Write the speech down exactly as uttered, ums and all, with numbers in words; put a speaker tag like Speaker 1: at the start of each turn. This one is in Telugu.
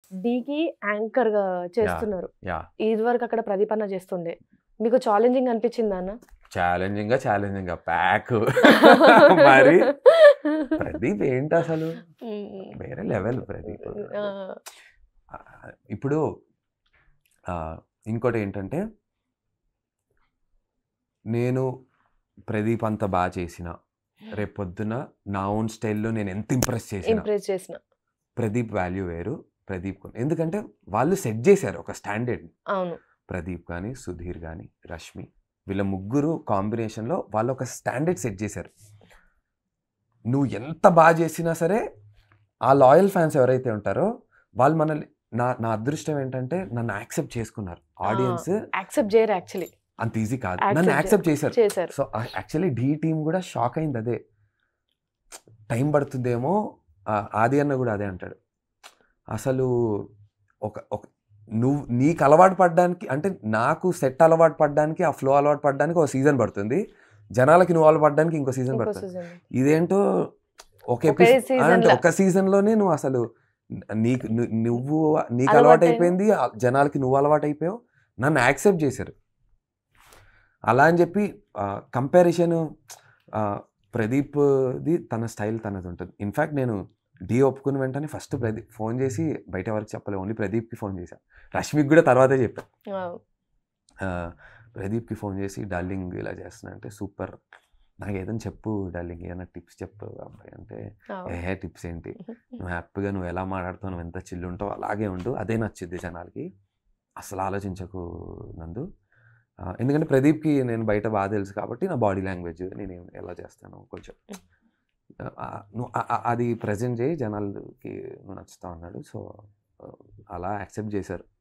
Speaker 1: డీకి యాంకర్‌గా
Speaker 2: యాహ్!
Speaker 1: చేస్తున్నారు.
Speaker 2: యాహ్!
Speaker 1: ఇదివరకు అక్కడ ప్రదీప్ అన్న చేస్తుండే. మీకు ఛాలెంజింగ్ అనిపించిందా అన్న?
Speaker 2: ఛాలెంజింగ్‌గా, ఛాలెంజింగ్‌గా ప్యాక్ మరి ప్రదీప్ ఏంటసలు?
Speaker 1: హ్మ్.
Speaker 2: వేరే లెవెల్ ప్రదీప్.
Speaker 1: ఆ!
Speaker 2: ఆహ్, ఇప్పుడు ఆహ్, ఇంకోటేంటంటే నేను ప్రదీప్ అంత బా చేసినా, రేపొద్దున నా ఓన్ స్టైల్‌లో నేను ఎంత ఇంప్రెస్ చేసినా,
Speaker 1: ఇంప్రెస్ చేసిన.
Speaker 2: ప్రదీప్ వాల్యూ వేరు. ప్రదీప్ ఎందుకంటే వాళ్ళు సెట్ చేశారు ఒక స్టాండర్డ్‌ని.
Speaker 1: అవును.
Speaker 2: ప్రదీప్ గాని, సుధీర్ గాని, రష్మి వీళ్ళ ముగ్గురు కాంబినేషన్‌లో వాళ్ళు ఒక స్టాండర్డ్ సెట్ చేశారు. నువ్వు ఎంత బా చేసినా సరే, ఆ లాయల్ ఫ్యాన్స్ ఎవరైతే ఉంటారో వాళ్ళు మనల్ని నా నా అదృష్టం ఏంటంటే నన్ను యాక్సెప్ట్ చేసుకున్నారు.
Speaker 1: ఆ!
Speaker 2: ఆడియన్స్
Speaker 1: యాక్సెప్ట్ చేయరు యాక్చువల్లీ.
Speaker 2: అంత ఈజీ కాదు. నన్ను
Speaker 1: యాక్సెప్ట్
Speaker 2: యాక్సెప్ట్ చేశారు.
Speaker 1: చేశారు.
Speaker 2: సో, ఆహ్, యాక్చువల్లీ ఢీ టీమ్ కూడా షాక్ అయింది అదే. టైం పడుతుందేమో ఆహ్, ఆది అన్న కూడా అదే అంటాడు. అసలు ఒక ఒక నువ్వు నీకు అలవాటు పడ్డానికి అంటే నాకు సెట్ అలవాటు పడ్డానికి, ఆ ఫ్లో అలవాటు పడ్డానికి ఒక సీజన్ పడుతుంది. జనాలకి నువ్వు అలవాటు పడ్డానికి ఇంకో సీజన్
Speaker 1: ఇంకో
Speaker 2: పడుతుంది.
Speaker 1: సీజన్.
Speaker 2: ఇదేంటో ఒక
Speaker 1: ఒకే
Speaker 2: ఎపిసోడ్ అంటే
Speaker 1: సీజన్‌ల
Speaker 2: ఒక సీజన్‌లోనే నువ్వు అసలు నీకు ను నువ్వు నీకు
Speaker 1: అలవాటైన
Speaker 2: అలవాటయిపోయింది. ఆహ్, జనాలకి నువ్వు అలవాటయిపోయావు. నన్ను యాక్సెప్ట్ చేశారు. అలా అని చెప్పి ఆహ్, కంపారిజను ఆహ్, ప్రదీప్‌ది తన స్టైల్ తనదుంటది. ఇన్‌ఫాక్ట్ నేను ఢీ ఒప్పుకున్న వెంటనే ఫస్ట్ ప్రదీప్ ఫోన్ చేసి బయట ఎవరికీ చెప్పలే. ఓన్లీ ప్రదీప్‌కి ఫోన్ చేశా. రష్మికి కూడా తర్వాతే చెప్పా.
Speaker 1: వావ్!
Speaker 2: ఆహ్, ప్రదీప్‌కి ఫోన్ చేసి డార్లింగ్ ఇలా చేస్తున్నా అంటే సూపర్. నాకేదైనా చెప్పు డార్లింగ్ ఏదైనా టిప్స్ చెప్పు అబ్బాయి అంటే,
Speaker 1: వావ్!
Speaker 2: ఏహే! టిప్స్ ఏంటి? నువ్వు హ్యాపీగా నువ్వు ఎలా మాట్లాడుతావు, నువ్వు ఎంత చిల్ ఉంటావో అలాగే ఉండు. అదే నచ్చిద్ది జనాలకి. అసలు ఆలోచించకు నందు. ఆహ్, ఎందుకంటే ప్రదీప్‌కి నేను బయట బాగా తెలుసు కాబట్టి నా బాడీ లాంగ్వేజ్ నేనేం ఎలా చేస్తానో కొంచెం ఆహ్, నువ్వు అ అ అది ప్రెజెంట్ చేయి జనాలకి నువ్వు నచ్చుతావు అన్నాడు. సో, అలా యాక్సెప్ట్ చేశారు.